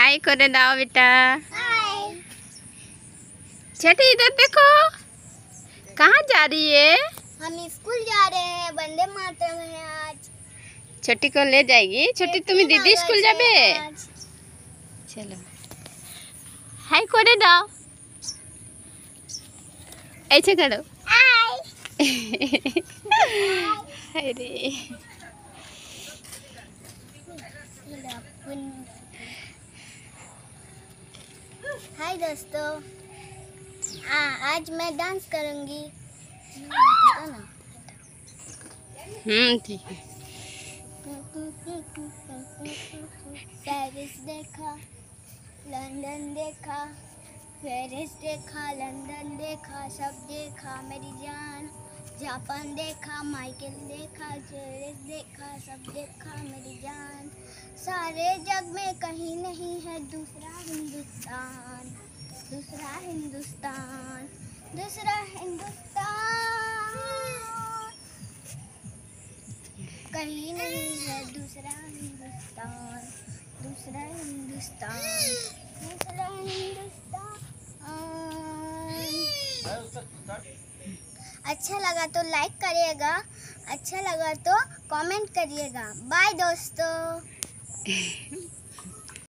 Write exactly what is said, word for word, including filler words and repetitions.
हाय करे दाओ बेटा। हाय। छोटी इधर देखो, कहाँ जा रही है? हम स्कूल जा रहे हैं, वंदे मातरम है आज। छोटी को ले जाएगी। छोटी तुम दीदी स्कूल जाबे? चलो हाय करे दाओ, ऐसे करो। हाय। हाय रे। हाय दोस्तों, आ, आज मैं डांस करूंगी। हम्म ठीक है। पेरिस देखा, लंदन देखा, पेरिस देखा, लंदन देखा, सब देखा मेरी जान। जापान देखा, माइकल देखा, पेरिस देखा, सब देखा मेरी जान। सारे जग में कहीं नहीं है दूसरा हिंदुस्तान, दूसरा हिंदुस्तान, दूसरा हिंदुस्तान। कहीं नहीं है दूसरा हिंदुस्तान, दूसरा हिंदुस्तान, दूसरा हिंदुस्तान। अच्छा लगा तो लाइक करिएगा, अच्छा लगा तो कमेंट करिएगा। बाय दोस्तों।